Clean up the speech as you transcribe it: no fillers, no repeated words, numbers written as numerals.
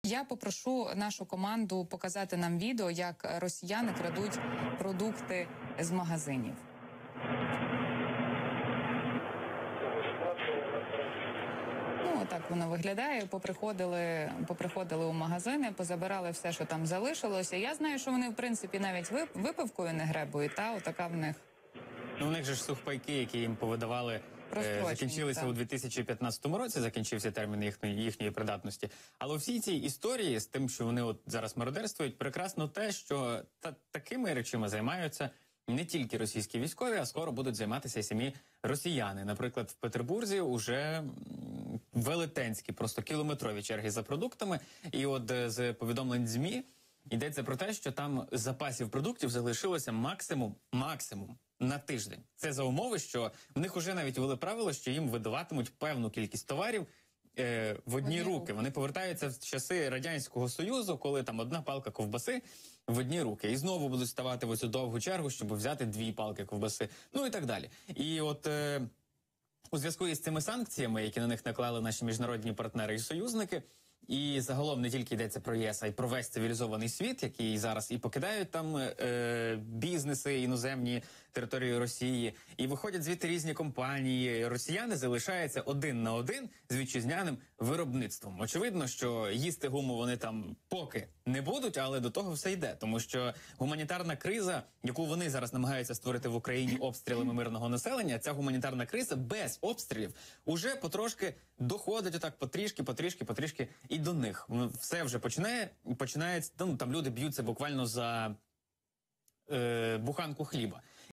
Я попрошу нашу команду показати нам відео, як росіяни крадуть продукти з магазинів. Ну, так воно виглядає. Поприходили у магазини, позабирали все, що там залишилося. Я знаю, що вони, в принципі, навіть випивкою не гребують, та отака в них. Ну, у них же ж сухпайки, які їм повидавали, закінчилися у 2015 році, закінчився термін їхньої придатності. Але у всій цій історії з тим, що вони от зараз мародерствують, прекрасно те, що такими речами займаються не тільки російські військові, а скоро будуть займатися і самі росіяни. Наприклад, в Петербурзі уже велетенські, просто кілометрові черги за продуктами. І от з повідомлень ЗМІ йдеться про те, що там запасів продуктів залишилося максимум на тиждень. Це за умови, що в них уже навіть ввели правило, що їм видаватимуть певну кількість товарів в одні руки. Вони повертаються в часи Радянського Союзу, коли там одна палка ковбаси в одні руки. І знову будуть ставати в оцю довгу чергу, щоб взяти 2 палки ковбаси. Ну і так далі. І от у зв'язку із цими санкціями, які на них наклали наші міжнародні партнери і союзники, і загалом не тільки йдеться про ЄС, а й про весь цивілізований світ, який зараз і покидають там бізнеси іноземні території Росії, і виходять звідти різні компанії. Росіяни залишаються один на один з вітчизняним виробництвом. Очевидно, що їсти гуму вони там поки не будуть, але до того все йде. Тому що гуманітарна криза, яку вони зараз намагаються створити в Україні обстрілами мирного населення, ця гуманітарна криза без обстрілів уже потрошки доходить отак потрішки і до них. Все вже починається, ну, там люди б'ються буквально за буханку хліба.